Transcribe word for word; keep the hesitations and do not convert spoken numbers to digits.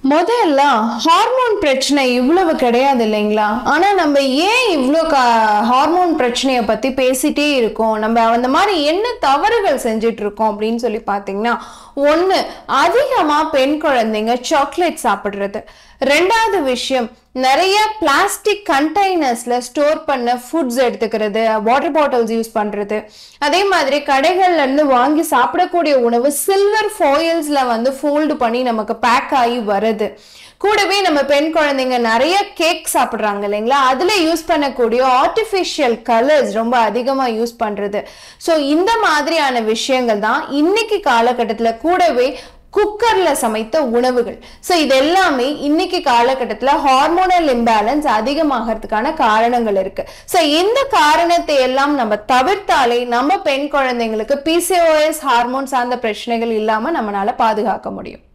முதல்ல ஹார்மோன் பிரச்சனை இவ்வளவு கிடையாது இல்லைங்களா? ஆனா நம்ம ஏன் இவ்வளோ ஹார்மோன் பிரச்சனையை பத்தி பேசிட்டே இருக்கோம், நம்ம அந்த மாதிரி என்ன தவறுகள் செஞ்சுட்டு இருக்கோம் அப்படின்னு சொல்லி பார்த்தீங்கன்னா, ஒன்று, அதிகமா பெண் குழந்தைங்க சாக்லேட் சாப்பிடுறது. ரெண்டாவது விஷயம், நிறைய பிளாஸ்டிக் கண்டெய்னர்ஸ்ல ஸ்டோர் பண்ண ஃபுட்ஸ் எடுத்துக்கிறது, வாட்டர் பாட்டில்ஸ் யூஸ் பண்றது. அதே மாதிரி கடைகள்ல இருந்து வாங்கி சாப்பிடக்கூடிய உணவு சில்வர் ஃபாயில்ஸ்ல வந்து ஃபோல்டு பண்ணி நமக்கு பேக் ஆகி வருது. கூடவே நம்ம பெண் குழந்தைங்க நிறைய கேக் சாப்பிட்றாங்க இல்லைங்களா, அதுல யூஸ் பண்ணக்கூடிய ஆர்டிஃபிஷியல் கலர்ஸ் ரொம்ப அதிகமா யூஸ் பண்றது. ஸோ இந்த மாதிரியான விஷயங்கள் தான் இன்னைக்கு காலகட்டத்துல, கூடவே குக்கர்ல சமைத்த உணவுகள். ஸோ இது எல்லாமே இன்னைக்கு காலகட்டத்தில் ஹார்மோனல் இம்பேலன்ஸ் அதிகமாகிறதுக்கான காரணங்கள் இருக்கு. ஸோ இந்த காரணத்தை எல்லாம் நம்ம தவிர்த்தாலே நம்ம பெண் குழந்தைங்களுக்கு பிசிஓஎஸ் ஹார்மோன் சார்ந்த பிரச்சனைகள் இல்லாம நம்மளால பாதுகாக்க முடியும்.